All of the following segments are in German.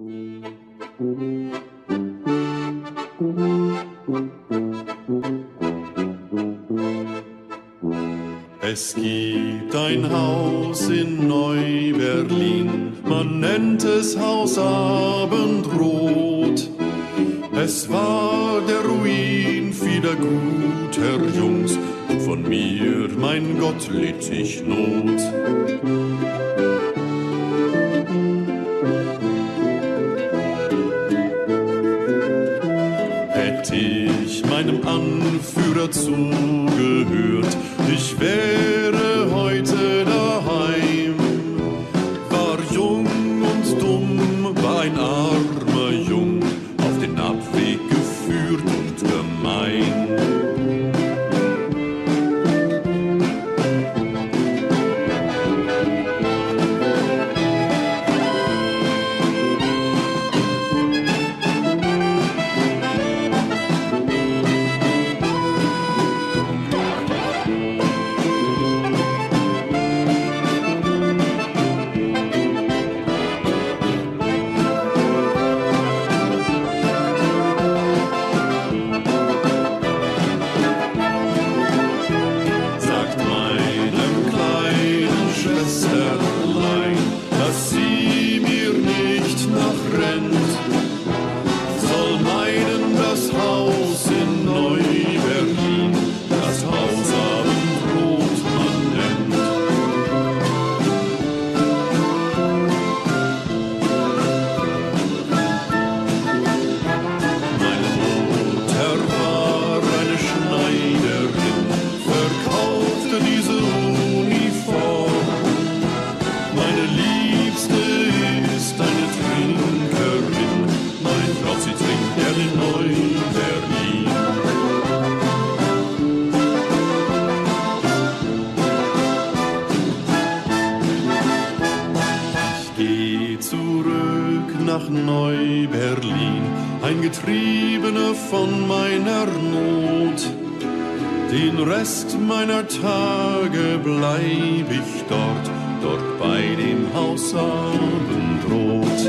Es gibt ein Haus in Neu-Berlin, man nennt es Haus Abendrot. Es war der Ruin vieler guter Jungs, von mir, mein Gott, litt ich Not. Hätt ich meinem Anführer zugehört, ich wäre heute daheim. War jung und dumm, war ein armer Jung, auf den Abweg geführt und gemein. Nach Neu-Berlin, ein Getriebener von meiner Not. Den Rest meiner Tage bleib ich dort bei dem Haus Abendrot.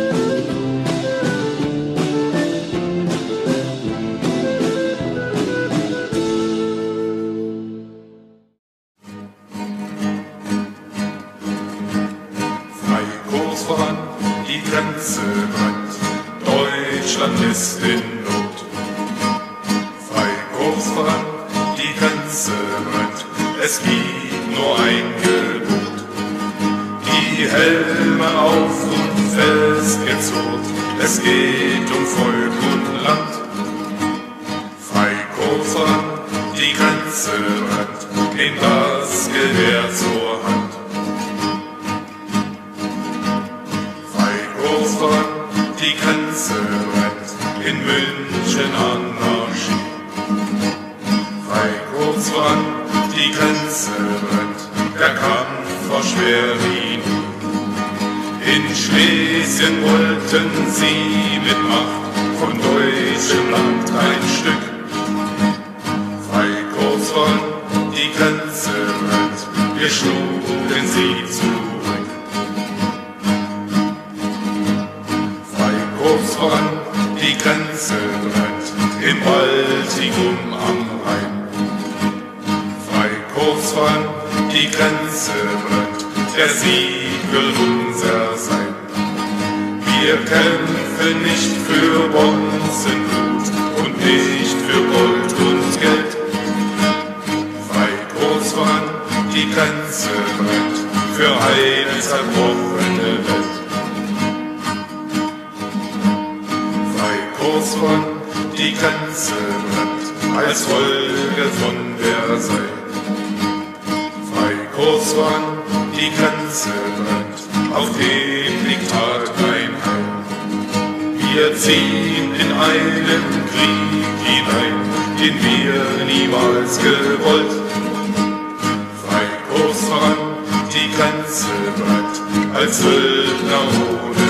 Frei kurz voran, die Grenze brennt, Deutschland ist in Not. Frei kurz voran, die Grenze brennt, es gibt nur ein Gebot. Die Helme auf und festgezurrt, es geht um Volk und Land. Frei kurz voran, die Grenze brennt, nehmt das Gewehr zur Hand. Die Grenze brennt, in München Anarchie. Frei kurz voran, die Grenze brennt, der Kampf vor Schwerin. In Schlesien wollten sie mit Macht von deutschem Land ein Stück. Frei kurz voran, die Grenze brennt, wir schlugen sie zurück. Kurz voran, die Grenze brennt, im Baltikum am Rhein. Frei kurz voran, die Grenze brennt, der Sieg will unser sein. Wir kämpfen nicht für Bonzenblut und nicht für Gold und Geld. Frei kurz voran, die Grenze brennt, für eine zerbrochene Welt. Kurz voran, die Grenze brennt, als Folge von Versailles. Frei kurz voran, die Grenze brennt, auf dem liegt hart ein Heil. Wir ziehen in einen Krieg hinein, den wir niemals gewollt. Frei kurz voran, die Grenze brennt, als Söldner ohne